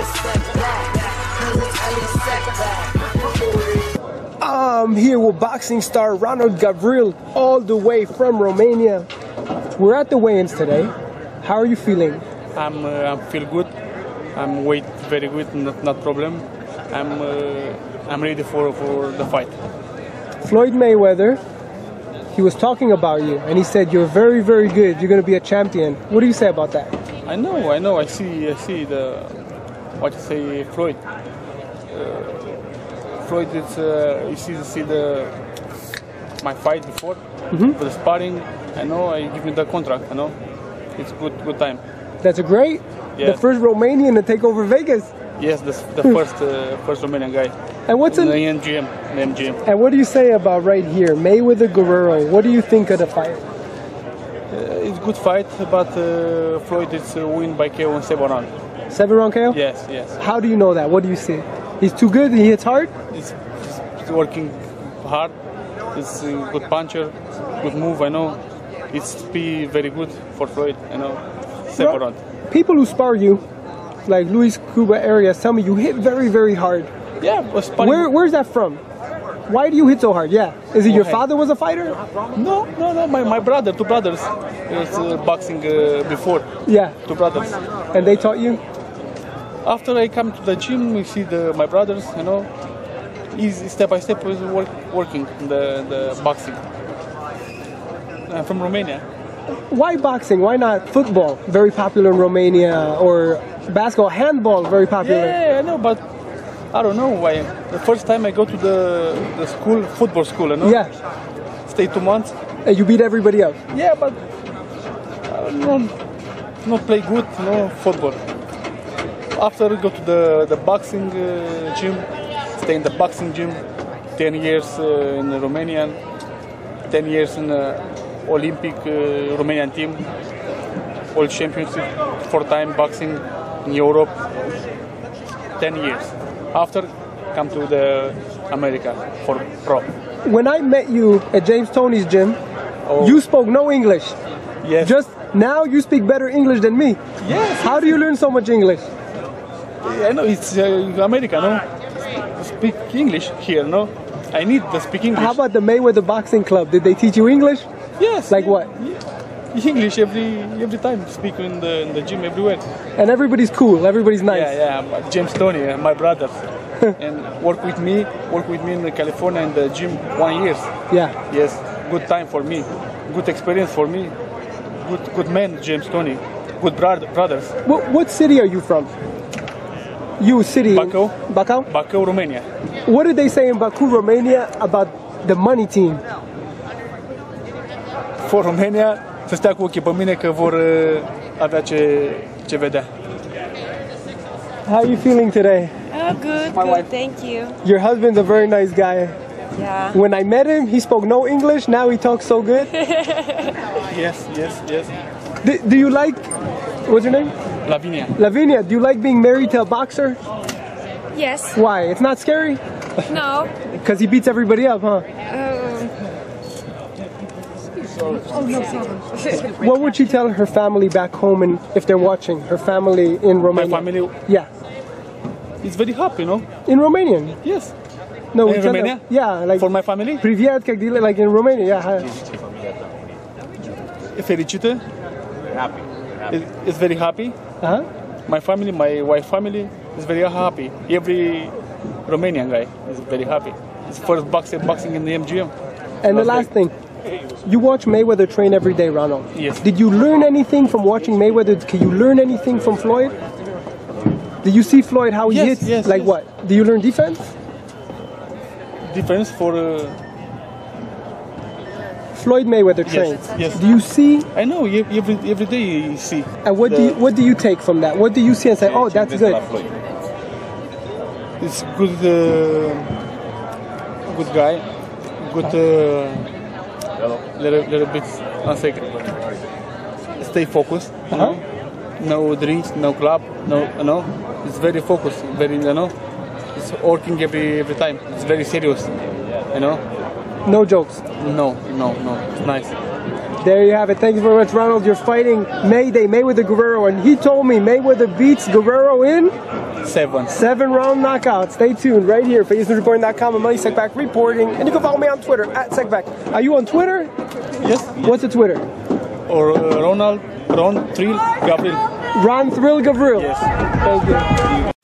I'm here with boxing star Ronald Gavril, all the way from Romania. We're at the weigh-ins today. How are you feeling? I feel good. I'm weight very good, not problem. I'm ready for the fight. Floyd Mayweather, he was talking about you, and he said you're very, very good. You're going to be a champion. What do you say about that? I know. I see the what you say, Floyd. Floyd, it's you see my fight before for the sparring. I know. I give me the contract. I know. It's good time. That's great. Yeah. The first Romanian to take over Vegas. Yes, the first Romanian guy. And what's in the MGM? And what do you say about right here, Mayweather Guerrero? What do you think of the fight? It's good fight, but Floyd is win by KO in 7 rounds. 7-round KO? Yes. How do you know that? What do you see? He's too good. He hits hard. He's working hard. He's a good puncher, good move. I know. It's be very good for Floyd. I know. 7 rounds. People who spar you, like Luis Cuba areas, tell me you hit very, very hard. Yeah, where's that from? Why do you hit so hard? Yeah, is it your father was a fighter? No. My brother, 2 brothers, was boxing before. Yeah. 2 brothers. And they taught you? After I come to the gym, we see my brothers. You know, he's step by step was working the boxing. I'm from Romania. Why boxing? Why not football? Very popular in Romania, or basketball, handball, very popular. Yeah, I know, but I don't know why. The first time I go to the school, football school, you know? Yeah. Stay 2 months. And you beat everybody else. Yeah, but not play good, football. After I go to the boxing gym, stay in the boxing gym, 10 years in Romania, 10 years in Olympic Romanian team, world championship, 4-time boxing in Europe, 10 years. After, come to the America for pro. When I met you at James Toney's gym, you spoke no English. Yes. Just now you speak better English than me. Yes. How do you learn so much English? I know, it's America, no? Speak English here, no? I need to speak English. How about the Mayweather Boxing Club? Did they teach you English? Yes. Like what? Yeah. English every time, speak in the gym everywhere. And everybody's cool, everybody's nice. Yeah. James Toney, my brother, and work with me in California in the gym 1 year. Yeah. Yes, good time for me, good experience for me, good man, James Toney, good brothers. What city are you from? You city? Bacău. Bacău? Bacău, Romania. What did they say in Baku, Romania about the money team? For Romania, să stea cu ochii pe mine că vor avea ce vedea. How are you feeling today? Oh, good, thank you. Your husband's a very nice guy. Yeah. When I met him, he spoke no English. Now he talks so good. Yes. Do you like, what's your name? Lavinia. Lavinia, do you like being married to a boxer? Yes. Why? It's not scary? No. Because he beats everybody up, huh? What would you tell her family back home, and if they're watching, her family in Romania? My family? Yeah. It's very happy, no? In Romanian? Yes. No, in Romania? Yeah, like for my family? Privyet, like in Romania, yeah. Fericită? Happy. It's very happy. My family, my wife family is very happy. Every Romanian guy is very happy. It's first boxing in the MGM. And the last thing, you watch Mayweather train every day, Ronald. Yes. Did you learn anything from watching Mayweather? Can you learn anything from Floyd? Did you see Floyd how he hits? Yes. Like what? Do you learn defense? Defense for Floyd Mayweather trains. Yes. Do you see? I know every day you see. And what do you take from that? What do you see and say, oh, that's good? It's good, good guy, good. Little bit. 1 second. Stay focused. No drinks, no club, no. It's very focused, very It's working every time. It's very serious, No jokes. No. It's nice. There you have it. Thank you very much, Ronald. You're fighting Mayweather Guerrero, and he told me Mayweather beats Guerrero in 7-round knockout. Stay tuned right here for EsNewsReporting.com. I'm Money Sekbak reporting, and you can follow me on Twitter at Sekbak. Are you on Twitter? Yes. What's the Twitter? Or Ronald, Ron, Thrill, Gavril. Ron Thrill Gavril. Yes. Thank you.